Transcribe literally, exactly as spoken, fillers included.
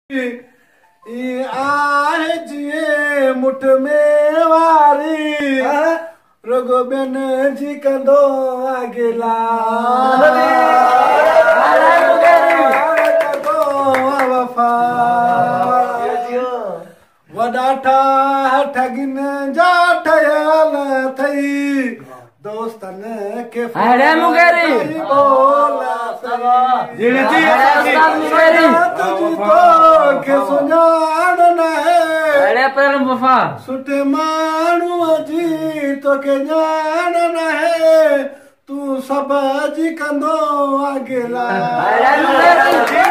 आहे जिए मुठ में वारी रुगो बेन जी कंदो अगला वफा वॾा ठगिन जा ठयल थई दोस्तन के अरे मुगेरी बोला जी जी मुगेरी तो के सुञाण न है अरे पर वफा सुठे माण्हूअ जी तोखे ॼाण न है तू सब जी कंदो अगला अरे मुगेरी